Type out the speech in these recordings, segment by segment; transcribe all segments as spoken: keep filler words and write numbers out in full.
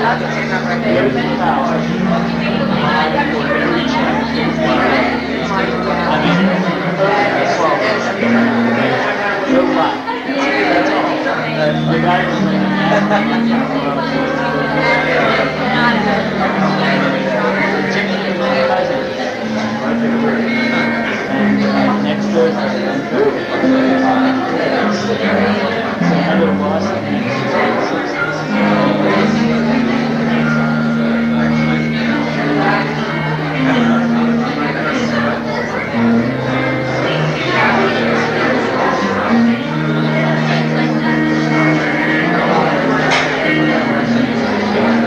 Thank you.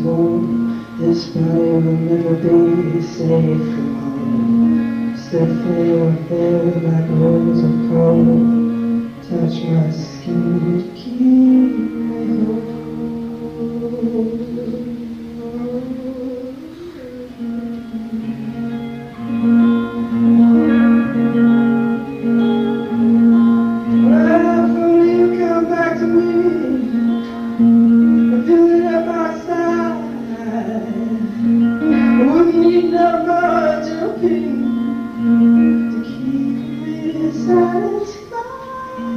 told this body will never be safe from home. Still feel your hair like rolls of cold. Touch my skin to keep me whole. Mojo Pin to keep me satisfied.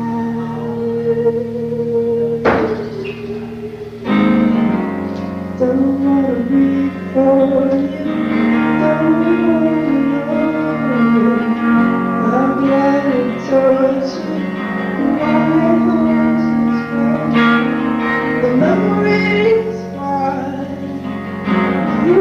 Don't wanna be for you, don't wanna know. I'm glad it touched me, my heart is broken. The memories fine. You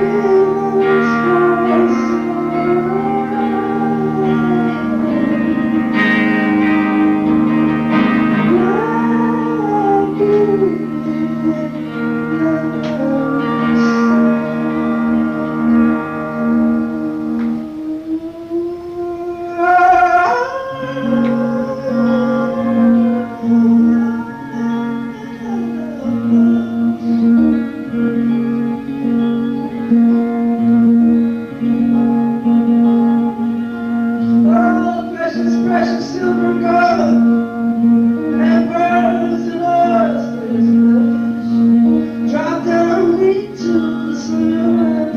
precious silver gold and pearls and oysters flesh. Drop down me to the silver and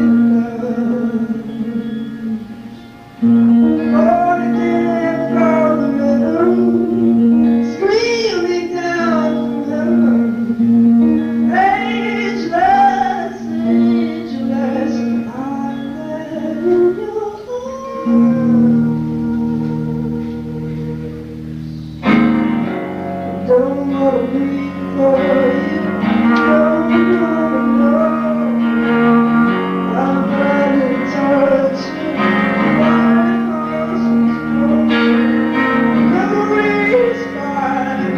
pretty love. Born again from the middle, screaming down from heaven. Ageless, ageless, I'm there in your heart. Don't wanna be for you, don't wanna know. I'm glad it touched you, my heart is broken. Memories fine,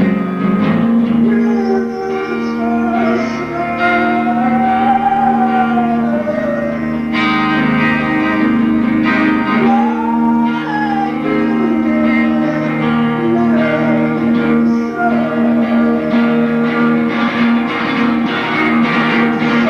rhythms are slow.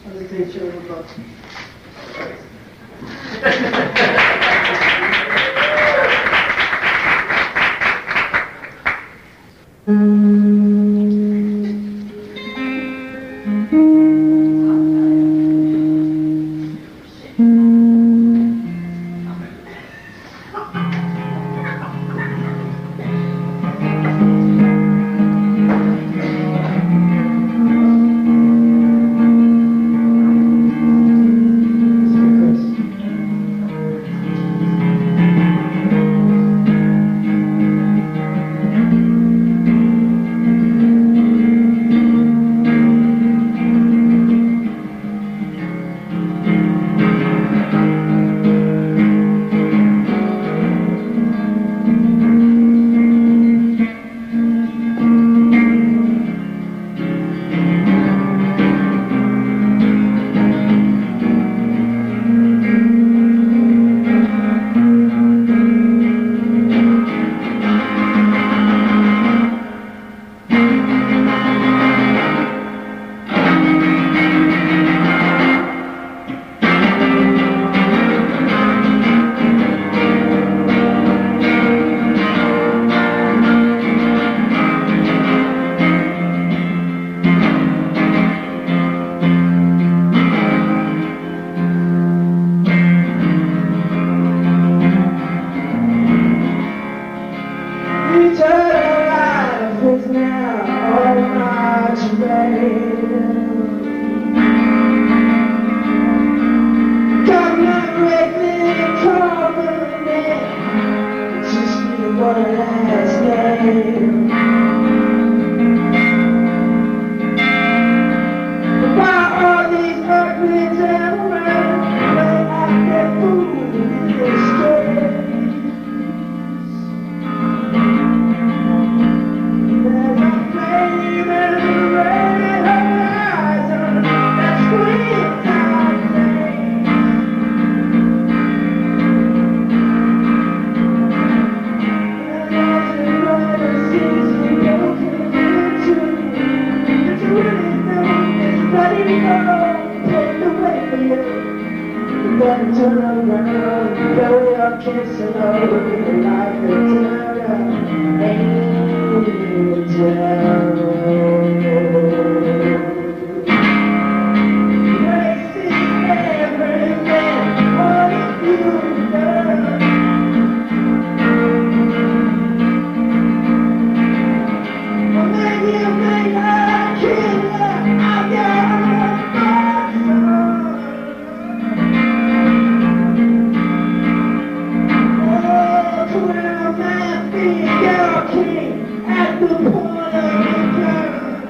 was a great show. King at the point of the gun.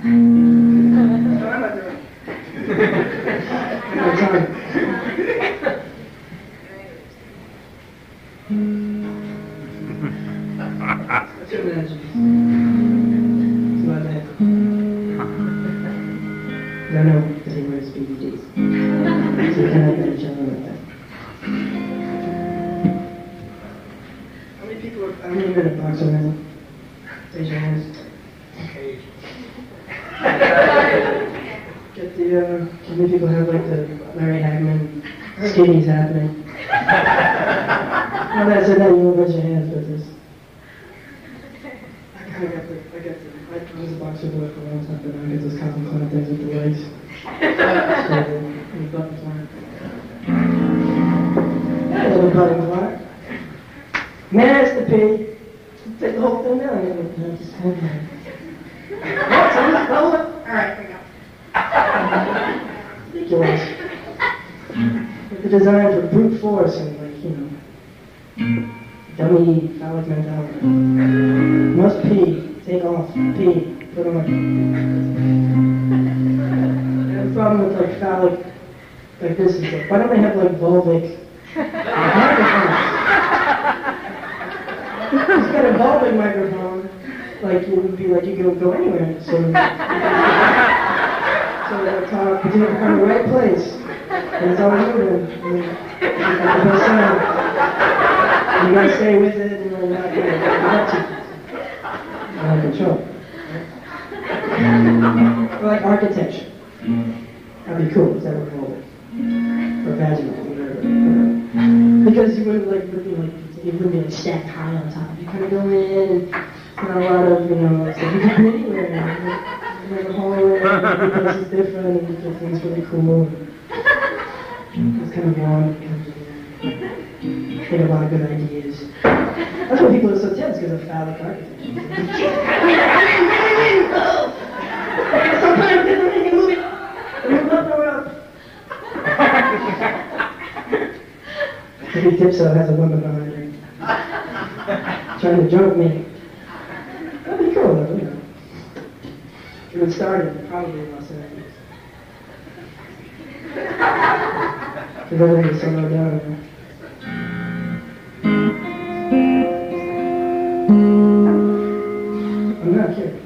I'm not doing it. No, sorry. What's your manager? It's my bad. I know that he wears B D Ds. So we can have that each other like that. How many people are, how many men at box around? Raise your hands. Okay. Get the, uh, how many people have like the Larry Hagman skinnies happening? Well, that's it, then you won't raise your hands for this. I kinda got the, I got the, I was a boxer boy for a long time, but now I get those cotton cloud things with the legs. So, the button cloud. Yeah, little button cloud. Master take the whole thing down. And just hold on. Hold it. Alright, here we go. Ridiculous. With the design for brute force and, like, you know, dummy phallic mentality. Must pee. Take off. Pee. Put on. I have a problem with, like, phallic, like this is like, why don't they have, like, vulvic microphones? He's got a vulvic microphone, like it would be like you could go anywhere. So, so they'll talk, but you have to find the right place. And it's always moving. And you got the best sound. And you gotta stay with it, and you're not gonna not to. You're in control. Or like architecture. That'd be cool, is that what vulvic? Or vaginal, whatever. Because you wouldn't like, would be like, it wouldn't be like stacked high on top. You kind of go in, and not a lot of, you know, like, so you can go anywhere. You know, the hallway, every place is different, and everything's really cool. It's kind of warm. They have a lot of good ideas. That's why people are so tense, because of phallic architecture. Sometimes they don't make it move it. Move up, move up. Every dipso has a woman behind her. Trying to jump me. That'd be cool though, you know. It would start in probably in Los Angeles. Because everything is so low down there. I'm not kidding.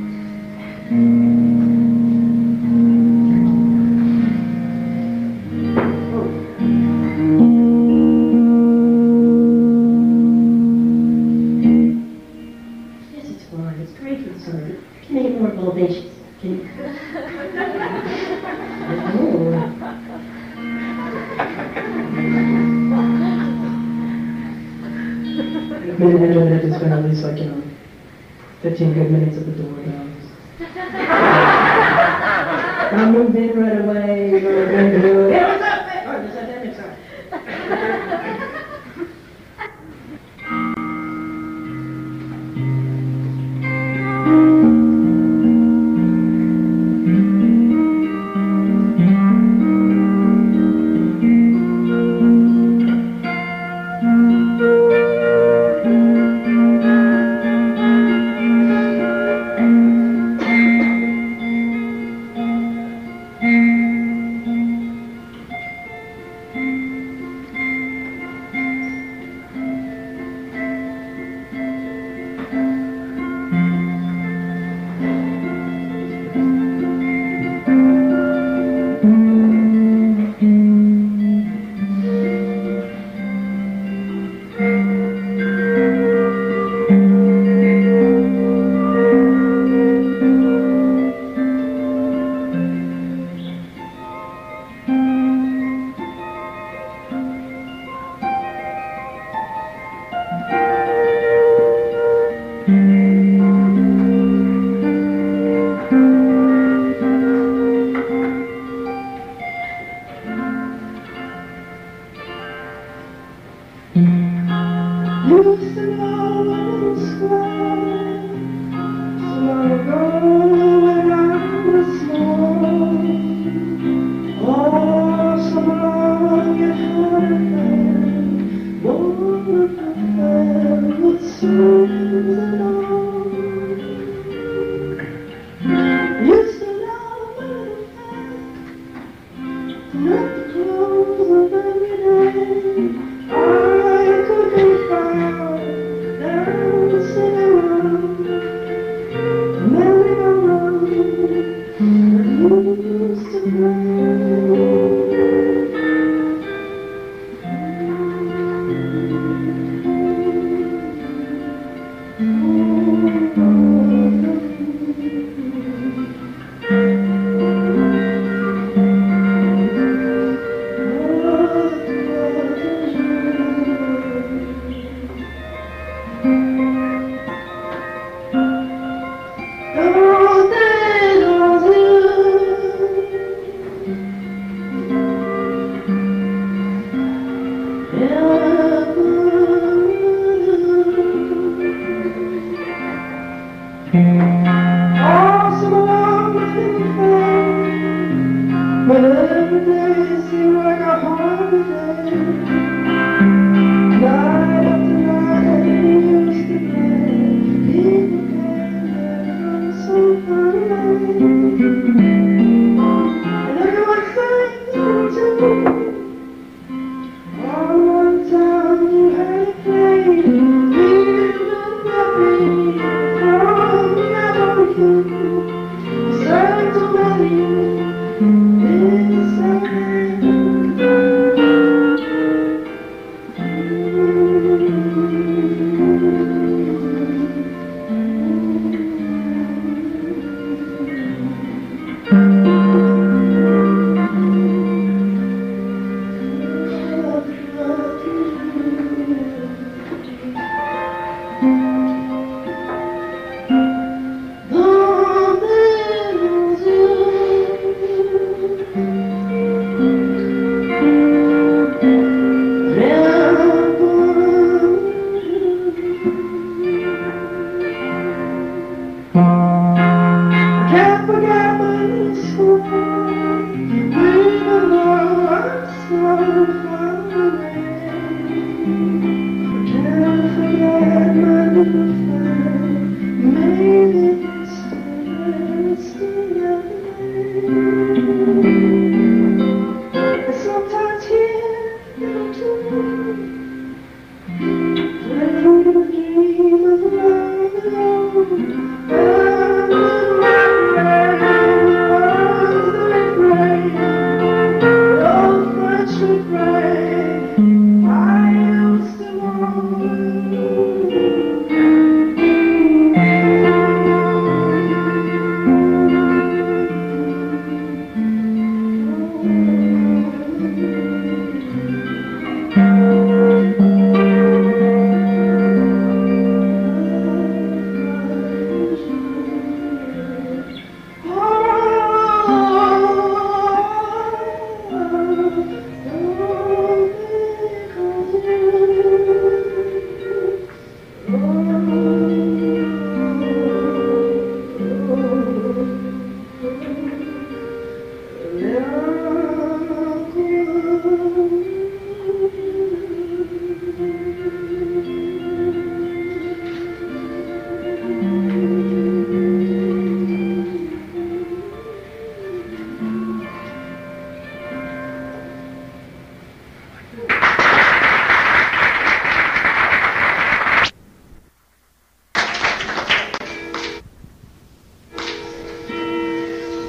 It's been at least like, you know, fifteen good minutes at the door now. I'll move in right away. We're going to do it. Hey, what's up, man? Oh, there's that damage sign.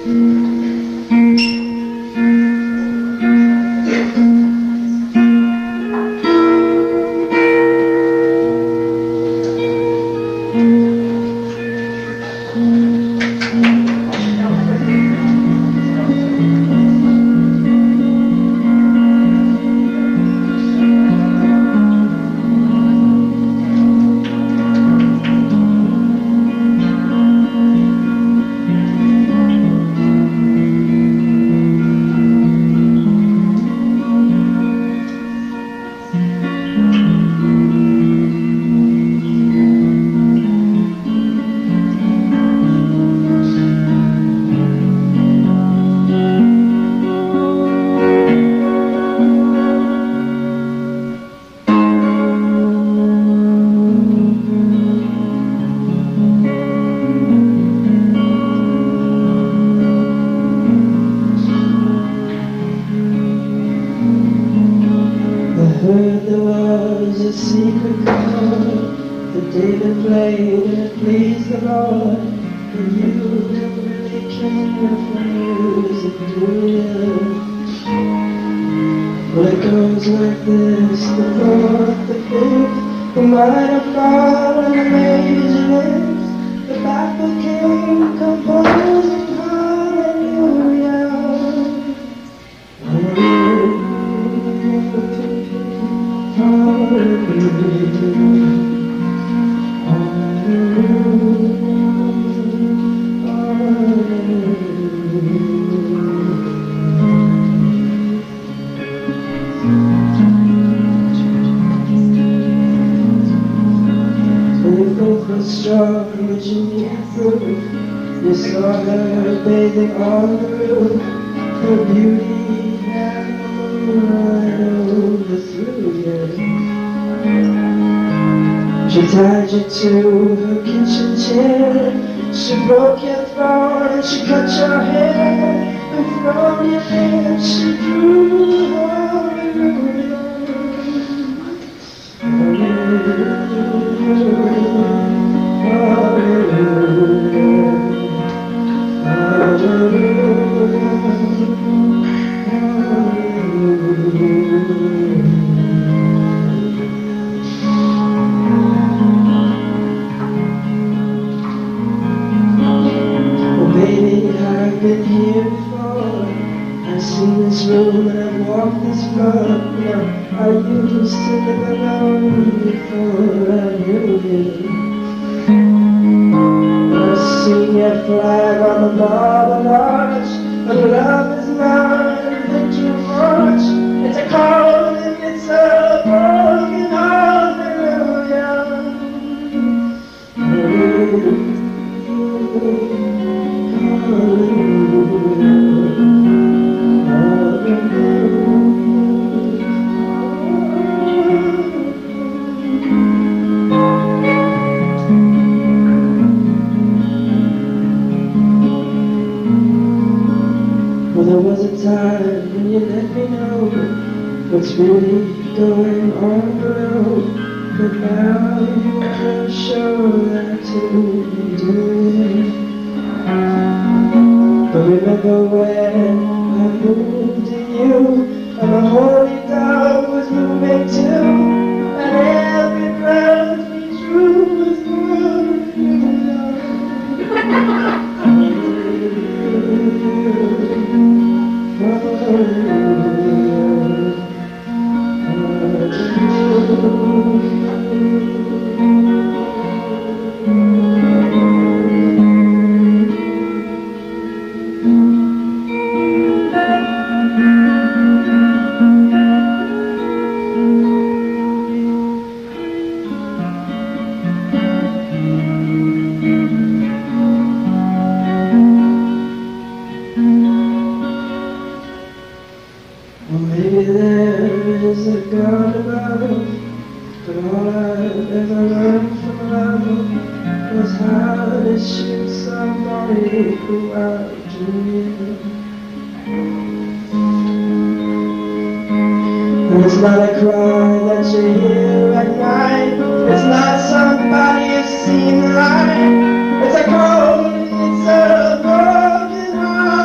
It's not a cry that you hear at night. It's not somebody you've seen right. It's a cold, it's a broken heart.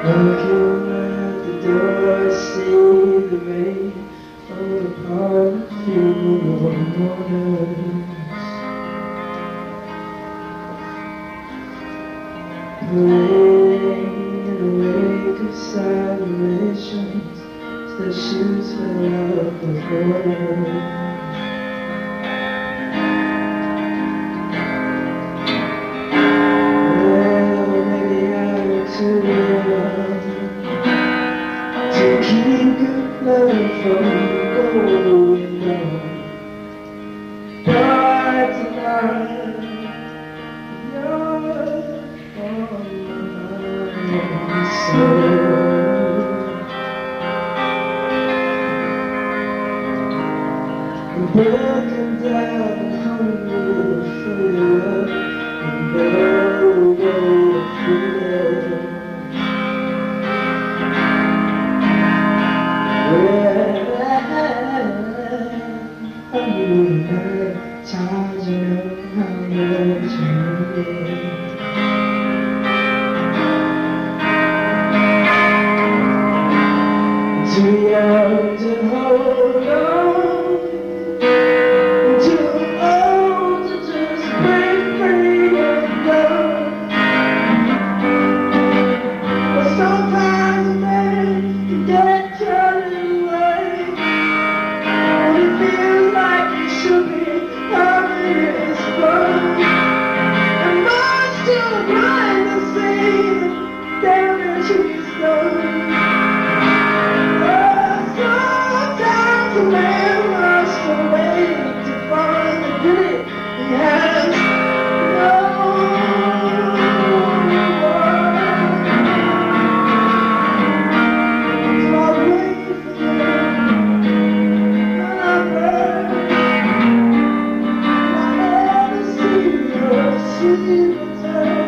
Looking at the door, I see the rain fall apart a few more mornings. Parading in a wake of celebrations, the shoes fill up with water. To keep good love from going on. But tonight, you're on my soul. I'm broken down and hungry for your love, and no way to freedom. Times you know how much you need. Too young to hold on, too old to just break free and go. But sometimes a man can get carried away, and it feels like he should be having his fun. And much too blind to see the damage he's done. Sometimes a man must wait to find the beauty he has no one. So I'll wait for you, and I'll pray. See return.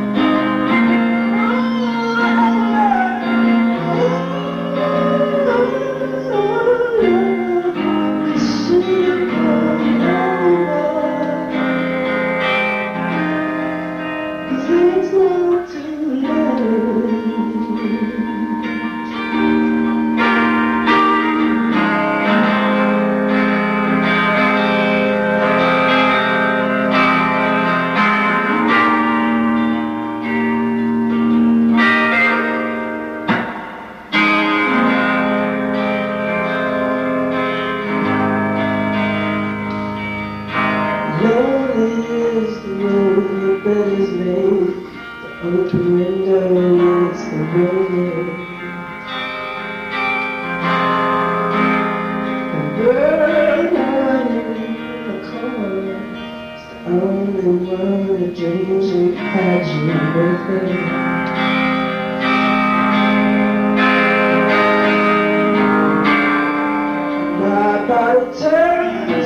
Lonely is the road the bed is made. The open window leads the road. The bird hiding in the corner is the only one that dreams we had you with it. My body turns.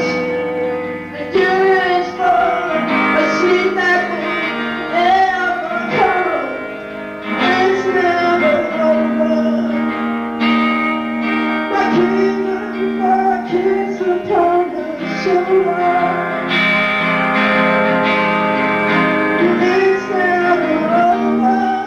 It's never over.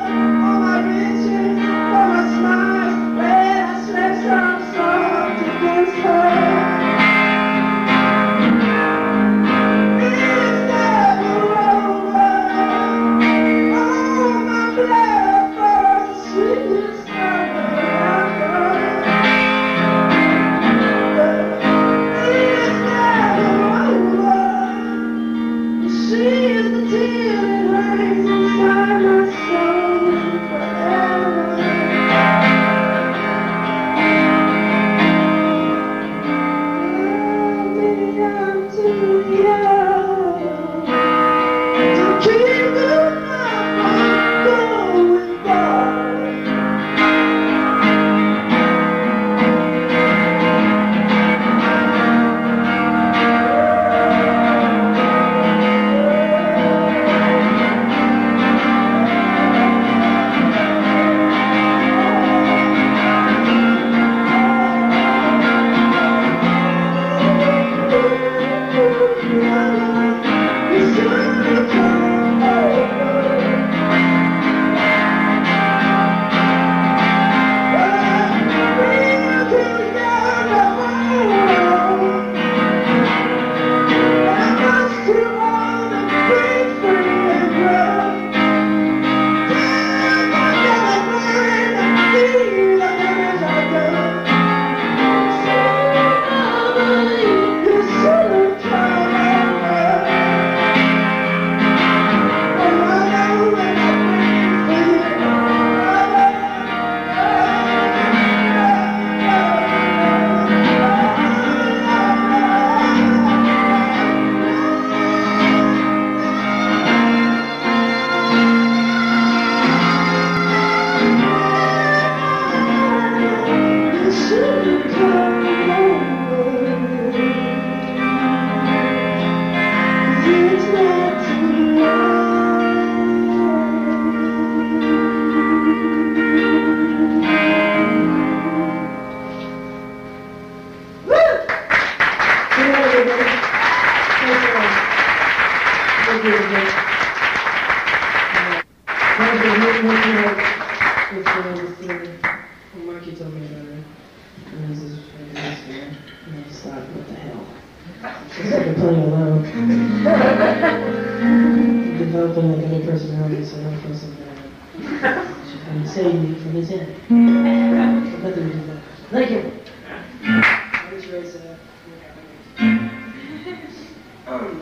Marky told me about it. And this is from this year. And I just thought, what the hell? Just like playing alone. Developing like a new personality, so I don't feel so bad. She kind of saved me from his end. But nothing to do that. Thank you. Let's raise it up. Um.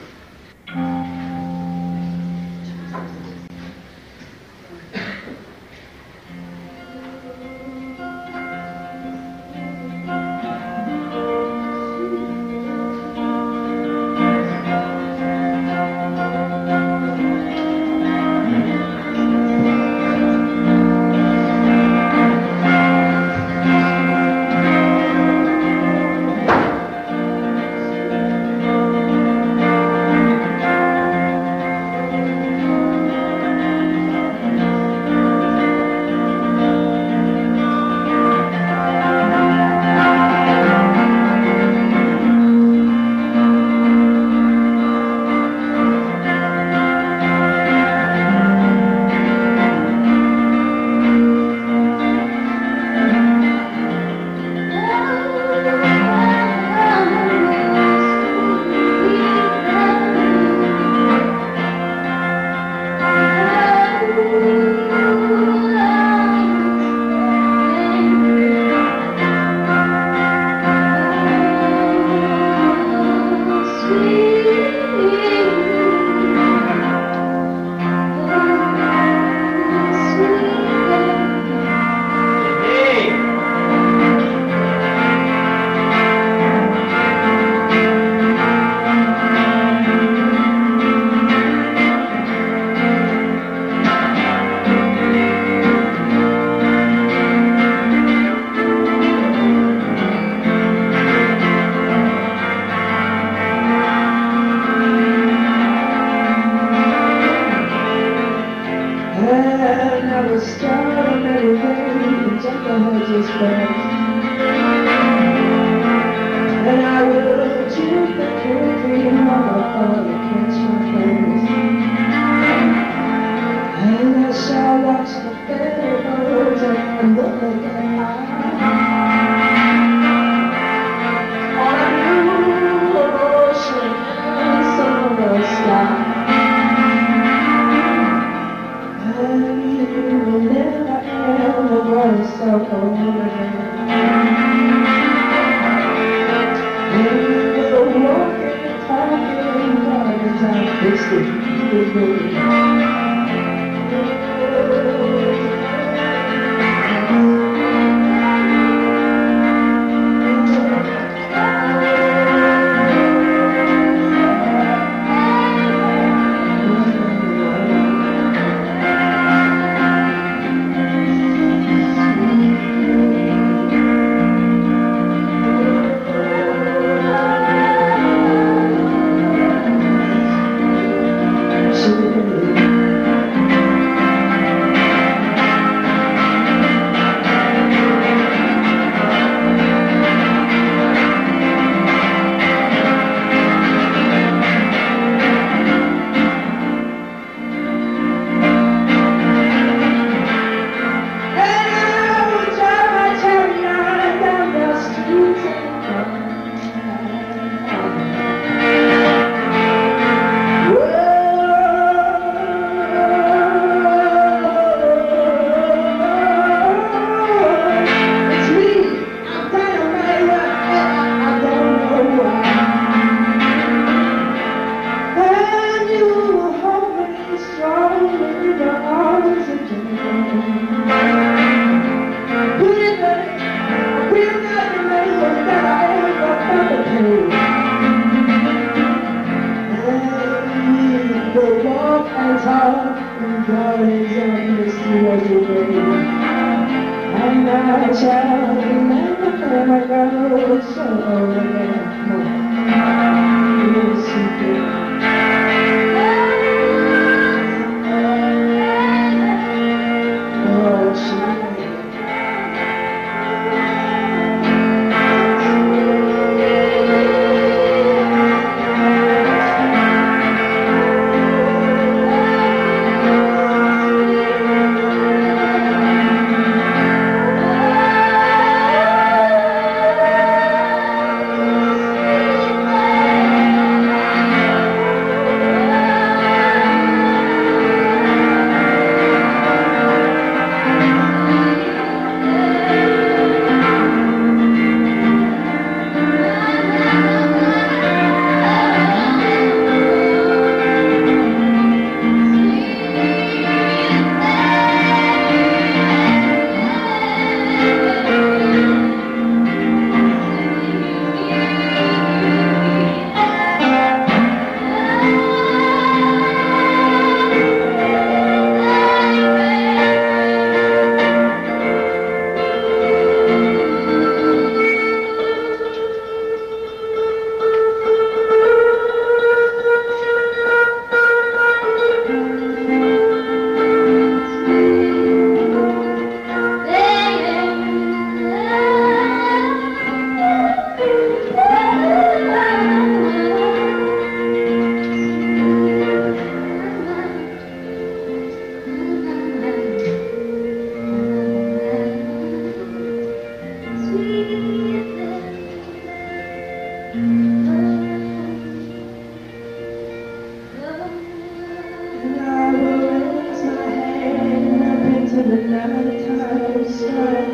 the time start.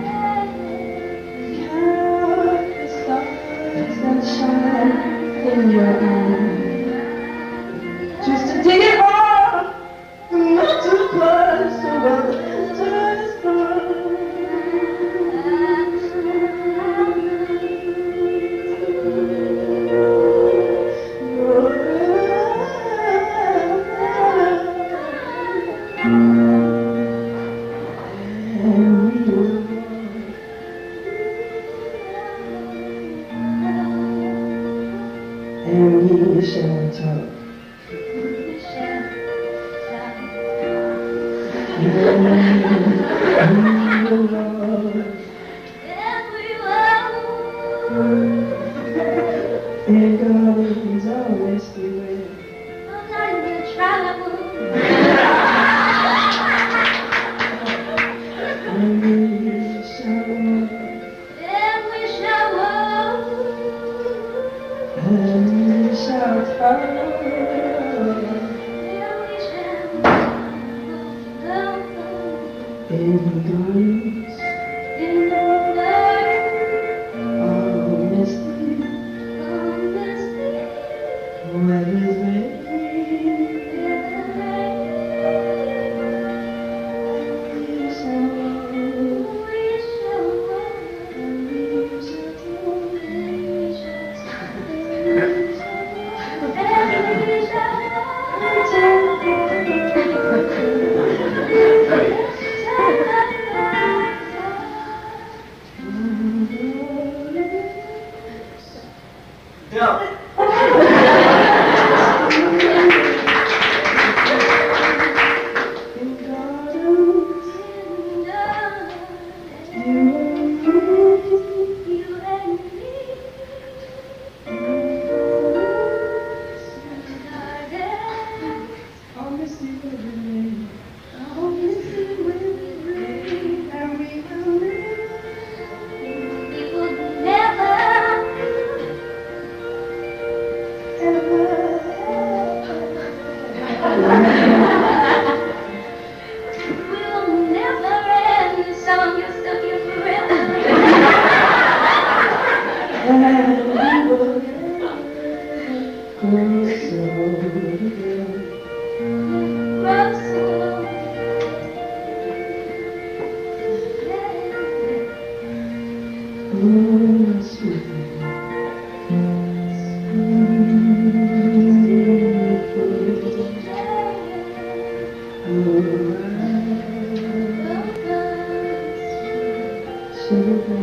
Count the stars that shine in your eyes. Just to dig it all, not too close, so well just and we shall talk. And we will love. And God is always the way. And we shall love. And we shall love. And we shall talk. In gardens, in the dark, all misty, all misty, what is rain? We shall walk, we shall walk, and we shall talk, and we shall talk, and we shall Yeah.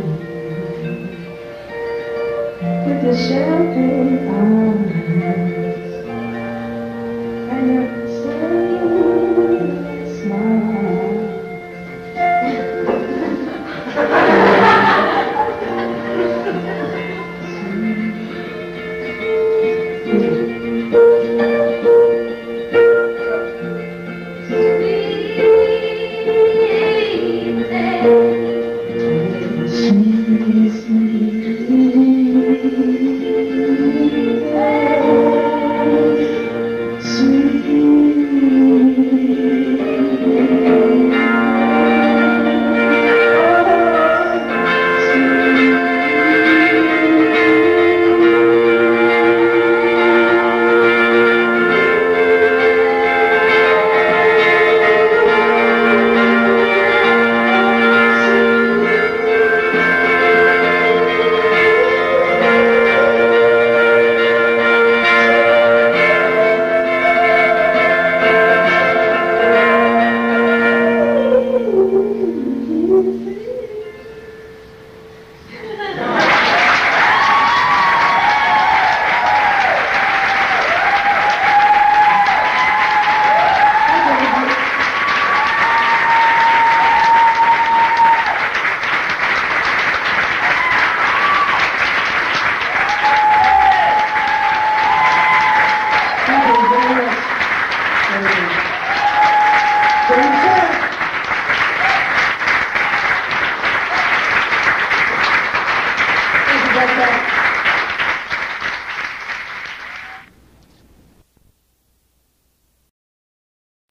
With the champagne eyes.